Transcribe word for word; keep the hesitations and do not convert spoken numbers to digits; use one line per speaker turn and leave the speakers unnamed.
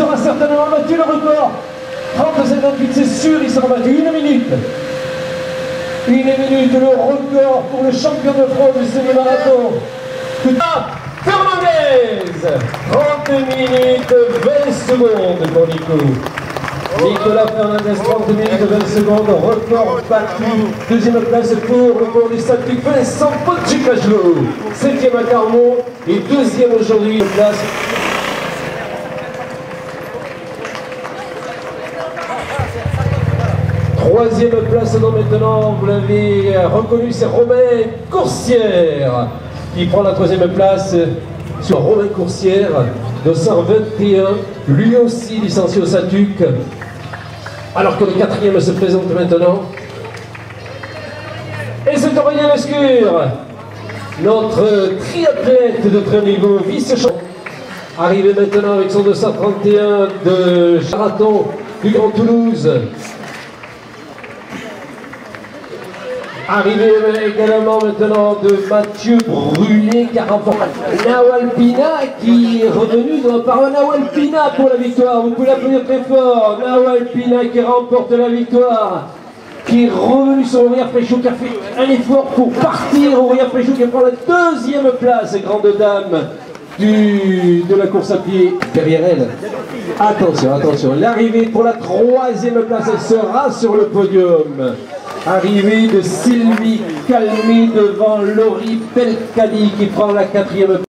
sera certainement battu le record. trente-sept vingt-huit, c'est sûr, il sera battu. Une minute. Une minute, le record pour le champion de France du semi-marathon. Fernandez, trente minutes vingt secondes pour Nico. Nicolas Fernandez, trente minutes vingt secondes, record battu. Deuxième place pour le cours des statuts Vincent Pochicajlo. Septième à Carmont et deuxième aujourd'hui place. Troisième place donc maintenant, vous l'avez reconnu, c'est Romain Coursière qui prend la troisième place sur Romain Coursière, deux cent vingt et un, lui aussi licencié au SATUC, alors que le quatrième se présente maintenant. Et c'est Aurélien Lescure, notre triathlète de très niveau, vice-champion, arrivé maintenant avec son deux cent trente et un de marathon du Grand Toulouse. Arrivé également maintenant de Mathieu Brunet qui a remporté Nawalpina qui est revenu dans, par Nawalpina pour la victoire. Vous pouvez l'applaudir très fort. Nawalpina qui remporte la victoire, qui est revenu sur Auria Fréchot, qui a fait un effort pour partir. Auria Fréchot qui prend la deuxième place, grande dame du, de la course à pied. Derrière elle, attention, attention, l'arrivée pour la troisième place, elle sera sur le podium. Arrivée de Sylvie Calmé devant Laurie Pelcali qui prend la quatrième place.